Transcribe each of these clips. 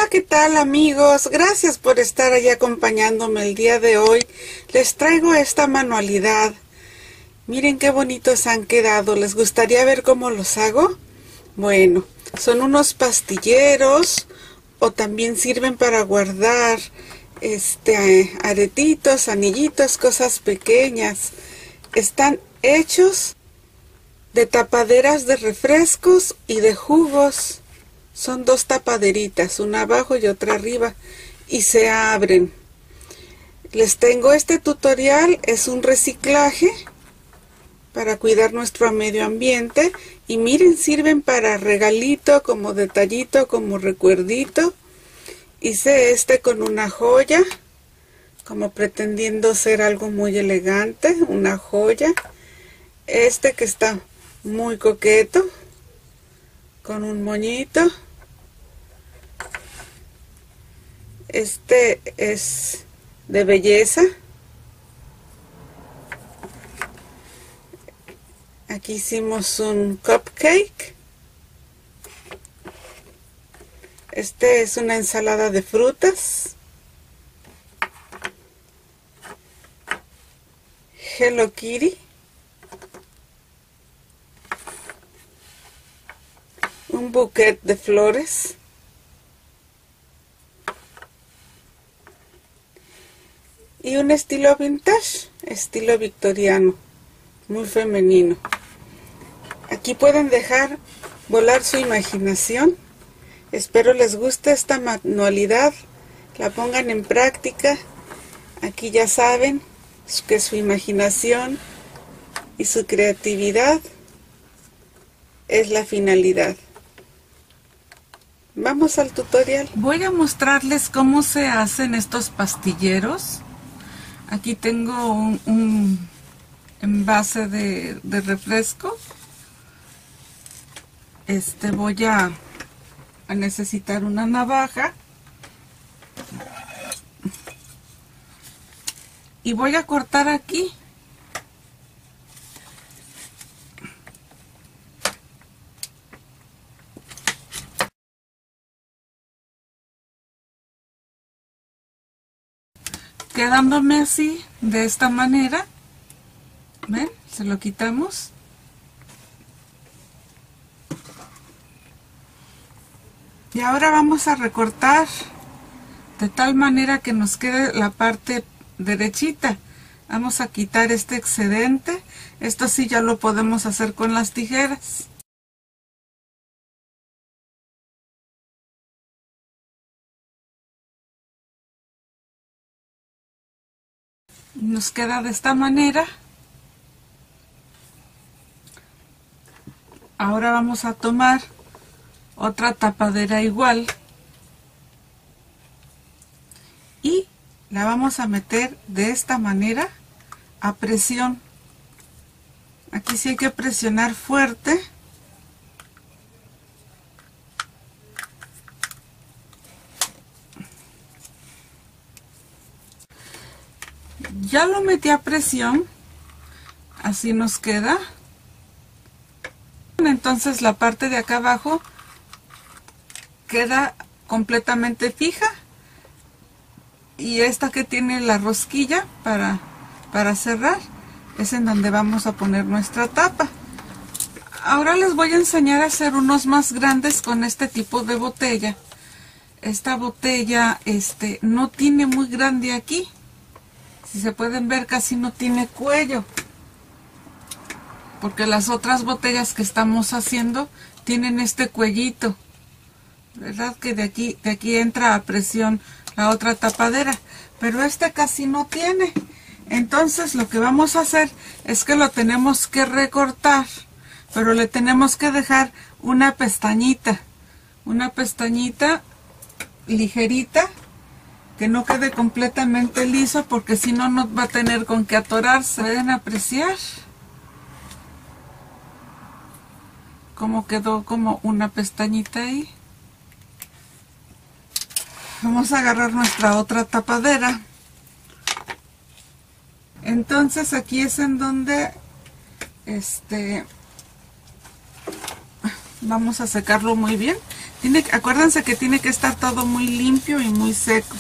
Hola, ¿qué tal amigos? Gracias por estar ahí acompañándome el día de hoy. Les traigo esta manualidad. Miren qué bonitos han quedado. ¿Les gustaría ver cómo los hago? Bueno, son unos pastilleros o también sirven para guardar aretitos, anillitos, cosas pequeñas. Están hechos de tapaderas de refrescos y de jugos. Son dos tapaderitas, una abajo y otra arriba, y se abren. Les tengo este tutorial, es un reciclaje para cuidar nuestro medio ambiente. Y miren, sirven para regalito, como detallito, como recuerdito. Hice este con una joya, como pretendiendo ser algo muy elegante, una joya. Este que está muy coqueto, con un moñito. Este es de belleza. Aquí hicimos un cupcake. Este es una ensalada de frutas. Hello Kitty. Un bouquet de flores. Y un estilo vintage, estilo victoriano, muy femenino. Aquí pueden dejar volar su imaginación. Espero les guste esta manualidad, la pongan en práctica. Aquí ya saben que su imaginación y su creatividad es la finalidad. Vamos al tutorial. Voy a mostrarles cómo se hacen estos pastilleros. Aquí tengo un envase de refresco. Voy a necesitar una navaja. Y voy a cortar aquí. Quedándome así, de esta manera. ¿Ven? Se lo quitamos. Y ahora vamos a recortar de tal manera que nos quede la parte derechita. Vamos a quitar este excedente. Esto sí ya lo podemos hacer con las tijeras. Nos queda de esta manera. Ahora vamos a tomar otra tapadera igual y la vamos a meter de esta manera a presión. Aquí sí hay que presionar fuerte. Ya lo metí a presión, así nos queda. Entonces la parte de acá abajo queda completamente fija, y esta que tiene la rosquilla para cerrar es en donde vamos a poner nuestra tapa. Ahora les voy a enseñar a hacer unos más grandes con este tipo de botella. Esta botella no tiene muy grande aquí. Si se pueden ver, casi no tiene cuello, porque las otras botellas que estamos haciendo tienen este cuellito, ¿verdad? Que de aquí entra a presión la otra tapadera, pero este casi no tiene. Entonces lo que vamos a hacer es que lo tenemos que recortar, pero le tenemos que dejar una pestañita ligerita, que no quede completamente liso, porque si no, no va a tener con qué atorarse. ¿Pueden apreciar cómo quedó como una pestañita ahí? Vamos a agarrar nuestra otra tapadera. Entonces aquí es en donde vamos a secarlo muy bien. Acuérdense que tiene que estar todo muy limpio y muy seco.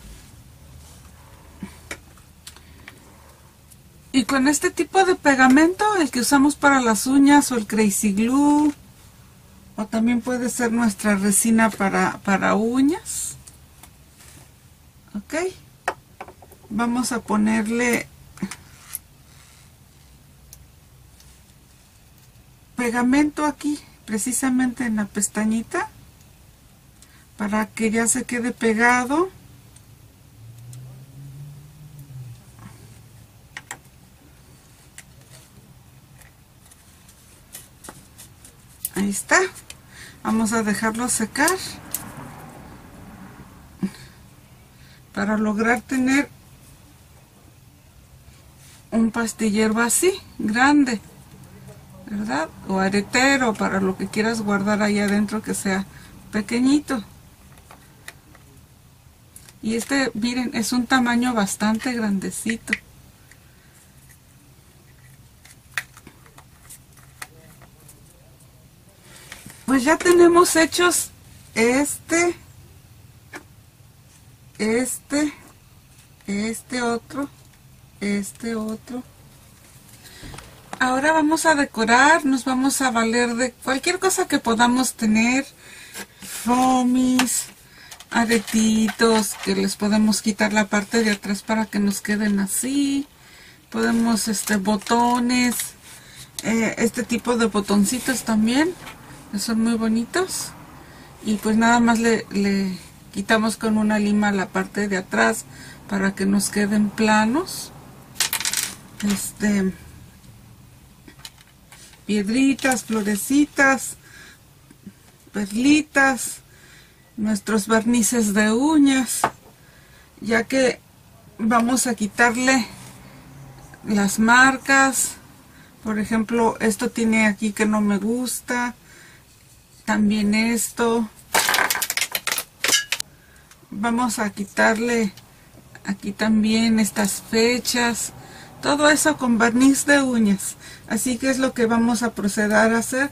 Y con este tipo de pegamento, el que usamos para las uñas o el Crazy Glue, o también puede ser nuestra resina para uñas. Ok. Vamos a ponerle pegamento aquí, precisamente en la pestañita, para que ya se quede pegado. Ahí está. Vamos a dejarlo secar para lograr tener un pastillero así, grande, ¿verdad? O aretero, para lo que quieras guardar ahí adentro, que sea pequeñito. Y este, miren, es un tamaño bastante grandecito. Pues ya tenemos hechos este otro. Ahora vamos a decorar, nos vamos a valer de cualquier cosa que podamos tener. Foamies, aretitos, que les podemos quitar la parte de atrás para que nos queden así. Podemos, botones, este tipo de botoncitos también, que son muy bonitos. Y pues nada más le quitamos con una lima la parte de atrás para que nos queden planos. Piedritas, florecitas, perlitas, nuestros barnices de uñas, ya que vamos a quitarle las marcas. Por ejemplo, esto tiene aquí que no me gusta, también esto. Vamos a quitarle aquí también estas fechas, todo eso con barniz de uñas. Así que es lo que vamos a proceder a hacer.